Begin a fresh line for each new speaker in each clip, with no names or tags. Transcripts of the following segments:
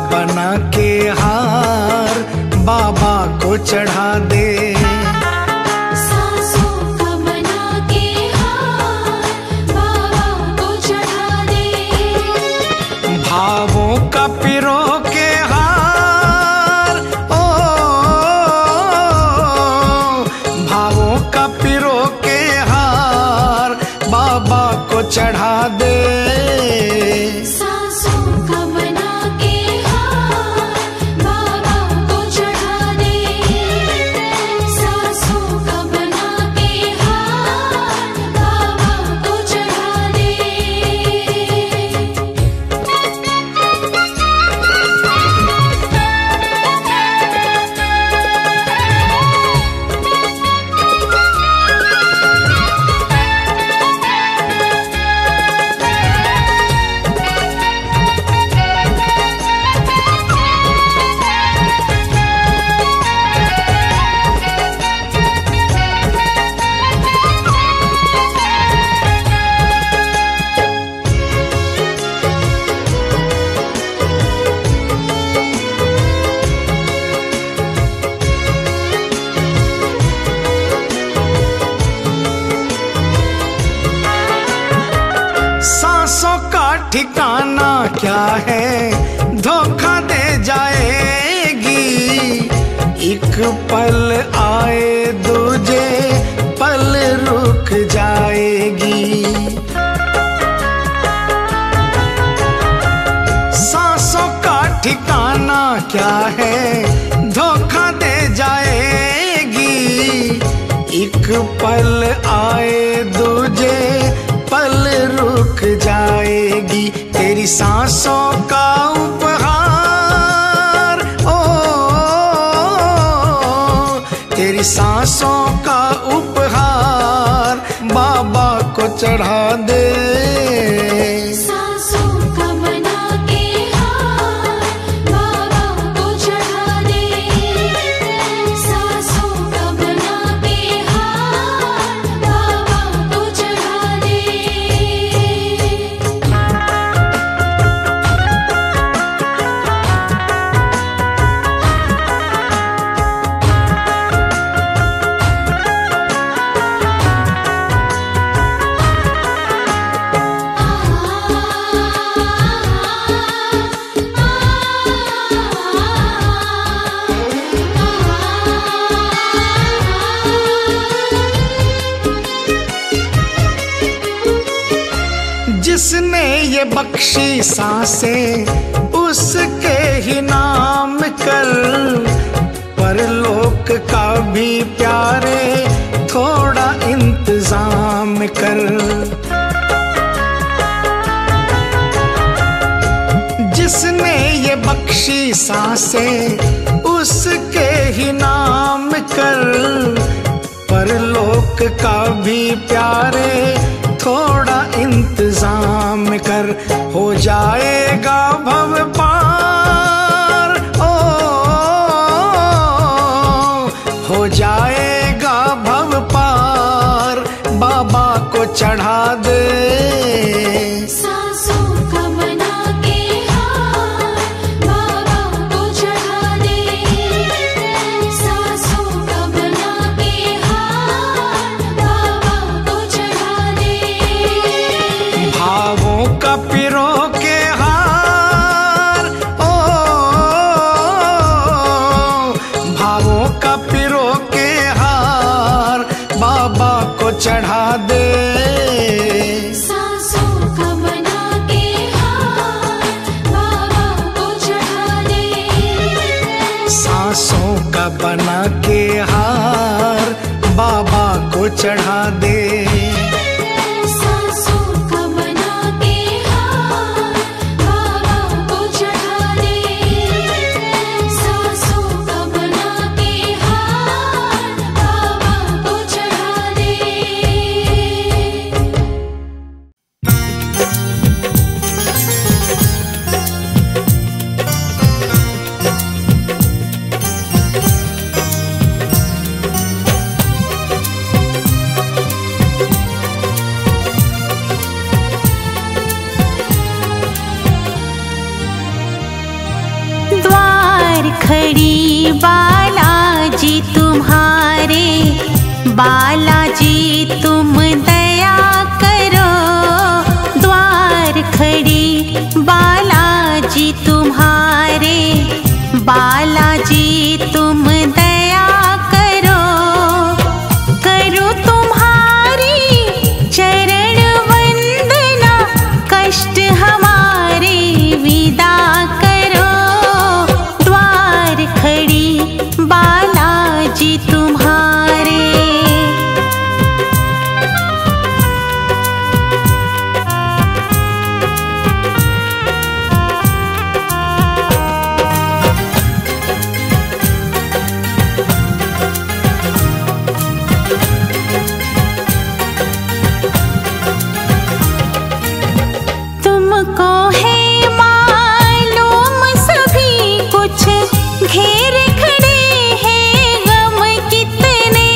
बना के हार बाबा को चढ़ा दे।
सांसों का बना के हार बाबा को चढ़ा दे।
भावों का पिरो के हार, ओ भावों का पिरो के हार बाबा को चढ़ा दे।
सांसों का बना के हार बाबा को चढ़ा दे। सांसों का बना के हार बाबा को चढ़ा दे।
सांसों का ठिकाना क्या है, धोखा दे जाएगी। एक पल आए दूजे पल रुक जाएगी। सांसों का ठिकाना क्या है, धोखा दे जाएगी। एक पल आए दूजे पल रुक जाएगी। तेरी सांसों का उपहार, ओ तेरी सांसों का उपहार बाबा को चढ़ा दे।
सांसों का बना के हार बाबा को चढ़ा दे। सांसों का बना के हार बाबा को चढ़ा दे।
जिसने ये बख्शी सांसें उसके ही नाम कर, परलोक का भी प्यारे थोड़ा इंतजाम कर। जिसने ये बख्शी सांसें उसके ही नाम कर, परलोक का भी प्यारे थोड़ा इंतजाम कर। हो जाएगा भव पार, ओ हो जाएगा भव पार बाबा को चढ़ा दे।
सांसों का बना के हार बाबा को चढ़ा दे। सांसों का बना के हार बाबा को चढ़ा दे।
भावों का पिरो के हार, ओ भावों का पिरो के हार बाबा को चढ़ा दे।
सांसों का बना के हार बाबा को चढ़ा दे।
सांसों का बना के हार बाबा को चढ़ा दे।
सांसों का बना के हार बाबा को चढ़ा दे। सांसों का बना के हार बाबा को चढ़ा दे।
खड़ी बालाजी तुम्हारे, बालाजी तुम दया करो। द्वार खड़ी बालाजी तुम्हारे, बालाजी तुम दया करो। करो तुम्हारी चरण वंदना, कष्ट हमारे विदा करो। द्वार खड़ी बालाजी तुम्हारे। तुमको है मालूम सभी कुछ, घेर खड़े हैं गम कितने।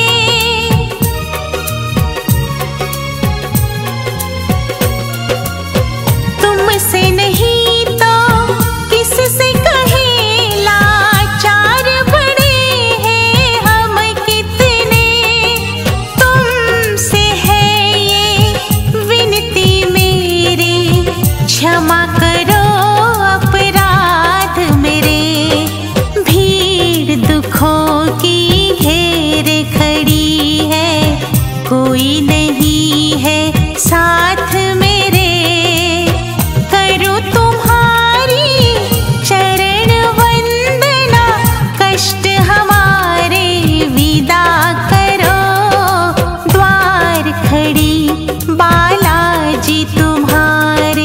तुमसे नहीं तो किससे कहे, लाचार पड़े हैं हम कितने। तुमसे है ये विनती मेरी, क्षमा करो अपराध मेरे। भीड़ दुखों की घेर खड़ी है, कोई नहीं है साथ मेरे। करो तुम्हारी चरण वंदना, कष्ट हमारे विदा करो। द्वार खड़ी बालाजी तुम्हारे।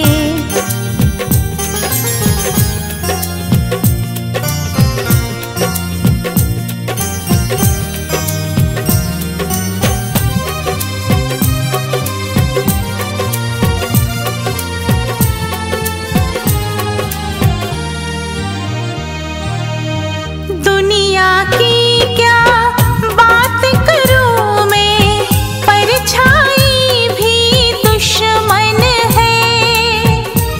दुनिया की क्या बात करूं मैं, परछाई भी दुश्मन है।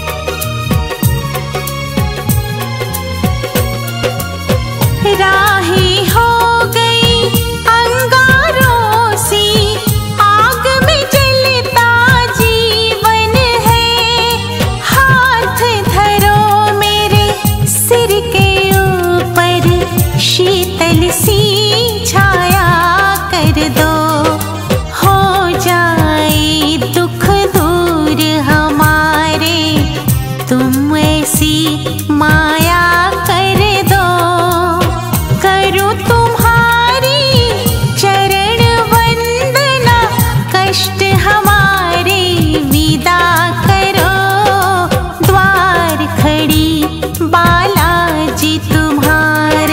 राही हो गई अंगारों सी, आग में जलता जीवन है। हाथ धरो मेरे सिर के ऊपर, शीतल सी छाया कर दो। हो जाए दुख दूर हमारे, तुम ऐसी माया कर दो। करो तुम्हारी चरण वंदना, कष्ट हमारे विदा करो। द्वार खड़ी बालाजी तुम्हारे।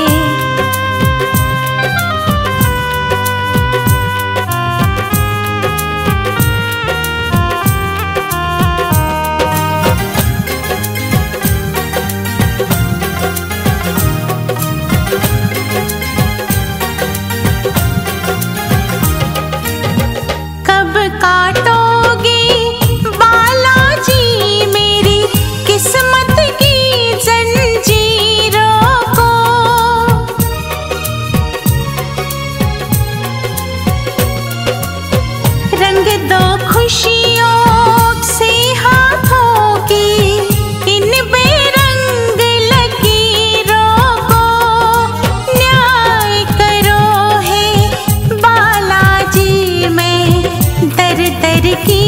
कब काटोगे बालाजी मेरी किस्मत की जंजीरों को। रंग दो खुशियों से हाथों की, इन बेरंग लकीरों को। न्याय करो है बालाजी, मैं दर दर की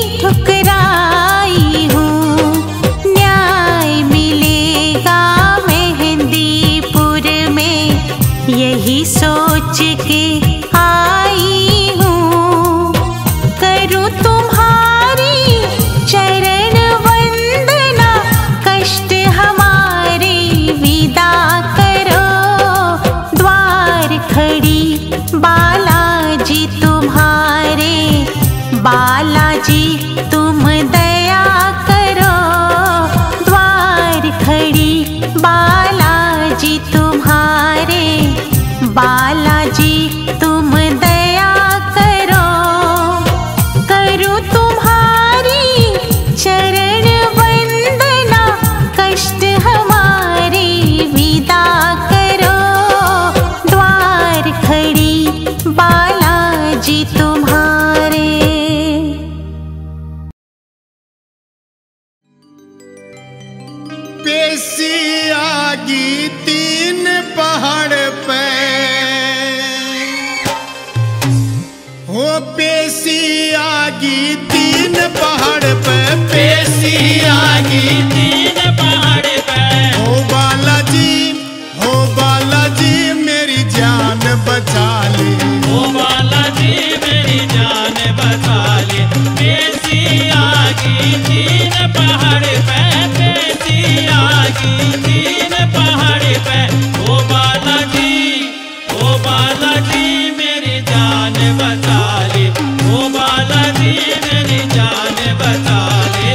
ठुकराई हूँ। न्याय मिलेगा मेहंदीपुर में, यही सोच के आई हूँ। करो तुम्हारी चरण वंदना, कष्ट हमारे विदा करो। द्वार खड़ी बालाजी तुम्हारे, बालाजी तुम दया करो। द्वार खड़ी बालाजी तुम्हारे, बालाजी तुम दया करो। करो तुम्हारी चरण वंदना, कष्ट हमारे विदा जी तुम्हारे।
पेशी आगी 3 पहाड़ पे, हो पेशी आगी 3 पहाड़ पे, पेशी आगी
3 पहाड़ पे।
हो बालाजी मेरी जान बचा ले,
ओ बालाजी मेरी जान बचा ले। पेशी आगी 3 पहाड़ पे, पेशी आगी 3 पहाड़ पे। ओ बालाजी मेरी जान बचा ले, ओ बालाजी मेरी जान बचा ले।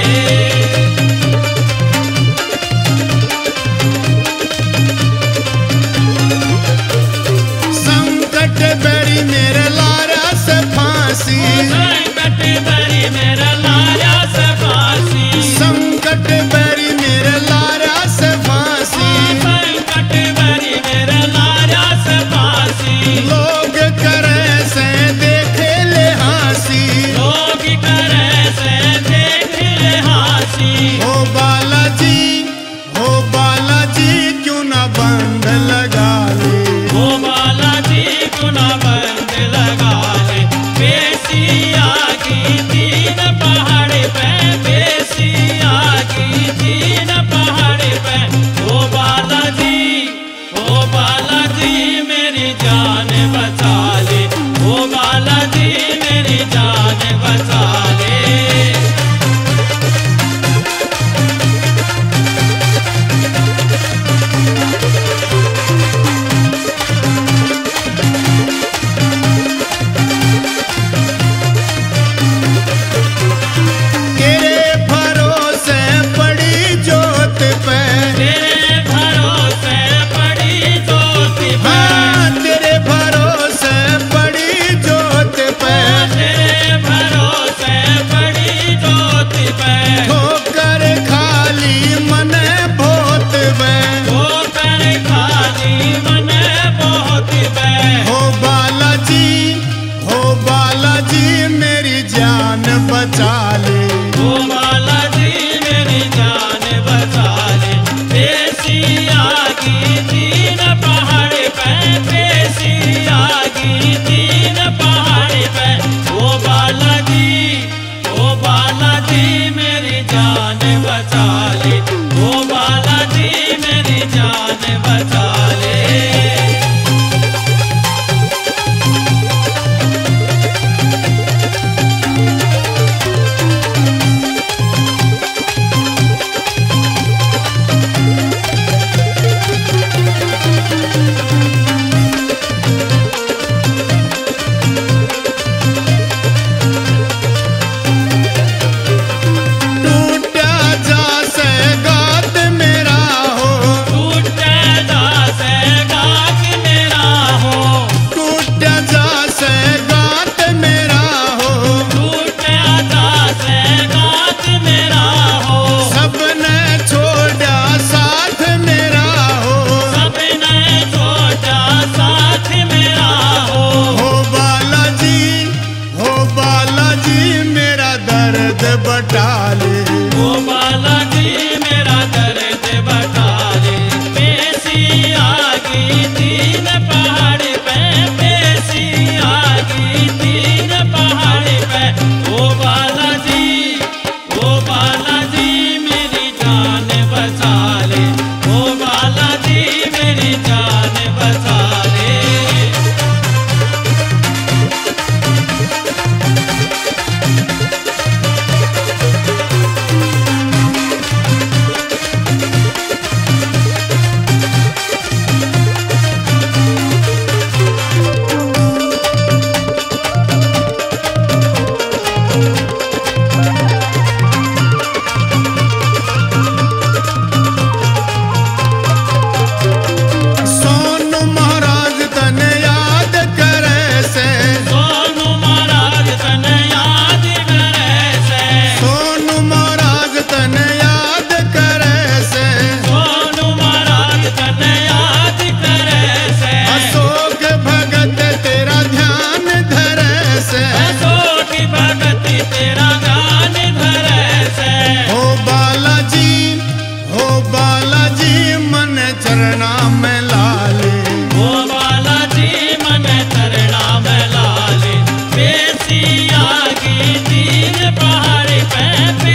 संकट बेड़ी मेरे लारा से फांसी,
संकट बरी मेरा लाया से फांसी,
संकट बेड़ी मेरे लारा से फांसी,
संकट बरी मेरा लाया से फांसी।
लोग करे से देखे ले हंसी,
लोग करे से देख ले हंसी।
हो बालाजी क्यों ना बंद लगा ले,
ओ बालाजी गुना बंद लगा ले। पेशी आगी 3 पहाड़ पे, पेशी आगी 3 पहाड़ पे। ओ बालाजी मेरी जान बचा ले, ओ बालाजी मेरी जान बचा ले।
तेरे भरोसे पड़ी जोत पे,
तेरे भरोसे पड़ी ज्योति पे,
हाँ तेरे भरोसे पड़ी जोत पे,
तेरे भरोसे पड़ी ज्योति पे।
ठोकर खाली मन भोत में,
ठोकर खाली मन बहुत पे।
हो बालाजी मेरी जान बचा ले,
ओ बालाजी मेरी जान बचा ले। पेशी आगी 3 पहाड़ पे, पेशी आगी 3 पहाड़ पे। ओ बालाजी मेरी जान बचा ले, ओ बालाजी मेरी जान बचा ले।
टूटा जा से गात मेरा हो,
टूटे दासे गात मेरा हो,
टूटा जा से गात मेरा हो,
टूटे दासे गात मेरा हो।
सबने छोड़ा साथ मेरा हो,
सबने छोटा साथ मेरा हो।
हो बालाजी मेरा दर्द बटा ले,
ओ बालाजी मेरा दर्द बता ले। पेशी आगी 3 पहाड़ पे, पेशी आगी 3 पहाड़ पे। ओ बालाजी मेरी जान बचा ले, ओ बालाजी मेरी जान बचा ले। आगी तीन पहाड़ पे